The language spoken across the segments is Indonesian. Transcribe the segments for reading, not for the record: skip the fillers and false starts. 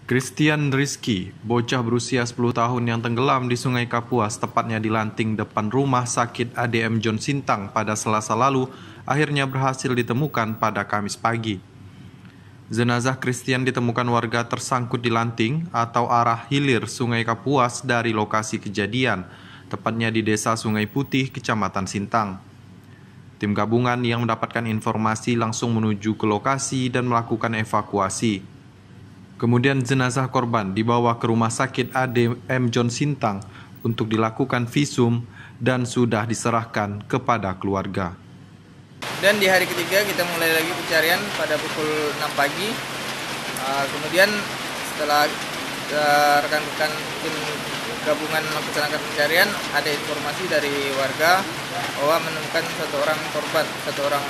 Christian Rizky, bocah berusia 10 tahun yang tenggelam di Sungai Kapuas, tepatnya di lanting depan rumah sakit ADM John Sintang pada Selasa lalu, akhirnya berhasil ditemukan pada Kamis pagi. Jenazah Christian ditemukan warga tersangkut di lanting atau arah hilir Sungai Kapuas dari lokasi kejadian, tepatnya di Desa Sungai Putih, Kecamatan Sintang. Tim gabungan yang mendapatkan informasi langsung menuju ke lokasi dan melakukan evakuasi. Kemudian jenazah korban dibawa ke rumah sakit ADM John Sintang untuk dilakukan visum dan sudah diserahkan kepada keluarga. Dan di hari ketiga kita mulai lagi pencarian pada pukul 6 pagi. Kemudian setelah rekan-rekan tim gabungan melaksanakan pencarian, ada informasi dari warga bahwa menemukan satu orang korban, satu orang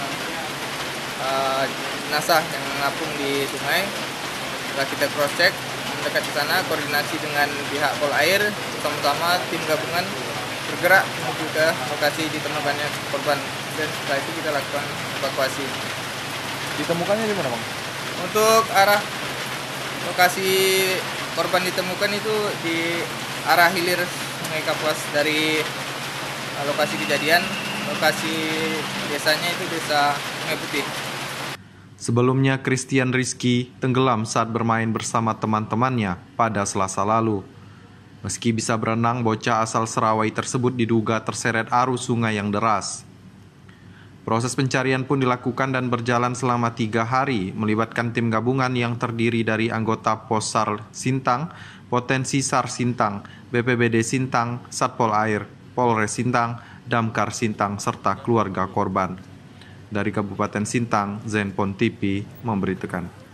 jenazah yang mengapung di sungai. Setelah kita cross check, mendekat ke sana, koordinasi dengan pihak Polair, sama-sama tim gabungan bergerak menuju ke lokasi ditemukannya korban, dan setelah itu kita lakukan evakuasi. Ditemukannya di mana, Bang? Untuk arah lokasi korban ditemukan itu di arah hilir Sungai Kapuas dari lokasi kejadian. Lokasi desanya itu Desa Sungai Putih. Sebelumnya, Christian Rizky tenggelam saat bermain bersama teman-temannya pada Selasa lalu. Meski bisa berenang, bocah asal Serawai tersebut diduga terseret arus sungai yang deras. Proses pencarian pun dilakukan dan berjalan selama 3 hari, melibatkan tim gabungan yang terdiri dari anggota Possar Sintang, Potensi SAR Sintang, BPBD Sintang, Satpol Air, Polres Sintang, Damkar Sintang, serta keluarga korban. Dari Kabupaten Sintang, Zenpon TV memberitakan.